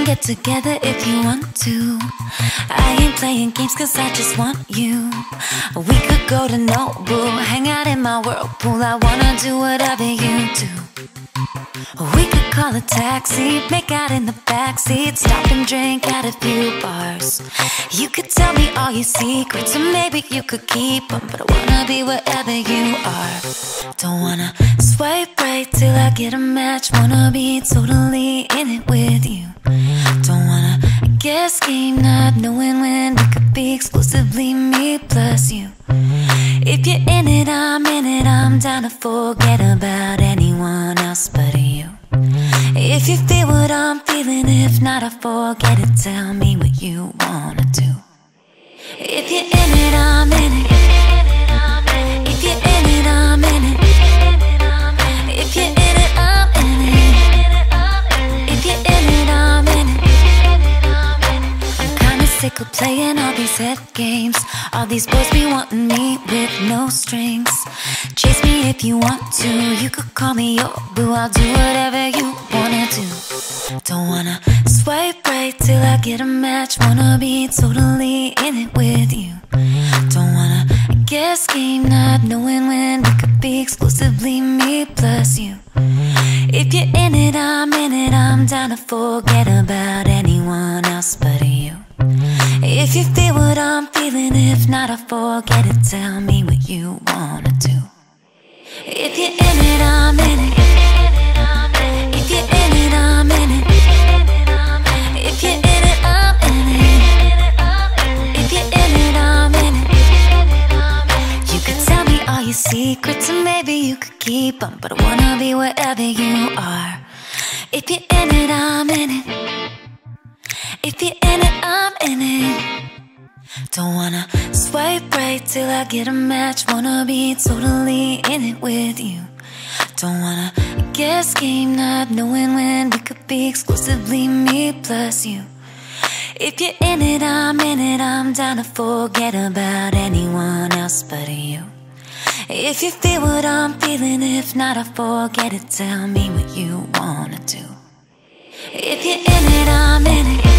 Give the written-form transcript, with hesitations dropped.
get together if you want to. I ain't playing games cause I just want you. We could go to Nobu, hang out in my whirlpool. I wanna do whatever you do. We could call a taxi, make out in the backseat, stop and drink at a few bars. You could tell me all your secrets and maybe you could keep them, but I wanna be wherever you are. Don't wanna swipe right till I get a match, wanna be totally in it with you. Don't wanna guess game, not knowing when we could be exclusively me plus you. If you're in it, I'm in it, I'm down to forget about anyone else but you. If you feel what I'm feeling, if not, I forget it, tell me what you wanna do. If you're in it, I'm in it. If you're in it, I'm in it. If you're in it, I'm in it. If you're in it, I'm in it. I'm kinda sick of playing all these head games. All these boys be wanting me with no strings. Chase me if you want to, you could call me your boo. I'll do whatever you wanna do. Don't wanna swipe right till I get a match, wanna be totally in it with you. Don't wanna guess game, not knowing when we could be exclusively me plus you. If you're in it, I'm in it, I'm down to forget about anyone else but you. If you feel what I'm feeling, if not, I forget it, tell me what you wanna do. If you're in it, I'm in it. If you're in it, I'm in it. If you're in it, I'm in it. If you're in it, I'm in it. You could tell me all your secrets and maybe you could keep them, but I wanna be wherever you are. If you're in it, I'm in it. If you're in it, I'm in it. Don't wanna swipe right till I get a match, wanna be totally in it with you. Don't wanna guess game, not knowing when we could be exclusively me plus you. If you're in it, I'm in it, I'm down to forget about anyone else but you. If you feel what I'm feeling, if not, I forget it, tell me what you wanna do. If you're in it, I'm in it.